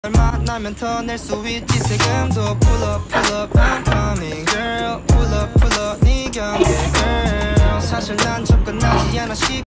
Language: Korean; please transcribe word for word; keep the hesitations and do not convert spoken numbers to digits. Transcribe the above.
널 만나면 더 낼 수 있지 세금도 Pull up pull up I'm coming girl Pull up pull up 네 곁에 girl 사실 난 접근하지 않아